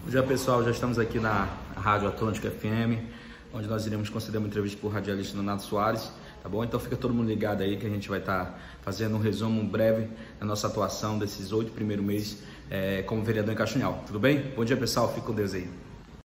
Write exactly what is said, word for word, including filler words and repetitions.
Bom dia, pessoal, já estamos aqui na Rádio Atlântica F M, onde nós iremos conceder uma entrevista para o radialista Leonardo Soares, tá bom? Então fica todo mundo ligado aí que a gente vai estar fazendo um resumo breve da nossa atuação desses oito primeiros meses é, como vereador em Castanhal, tudo bem? Bom dia, pessoal, fique com Deus aí.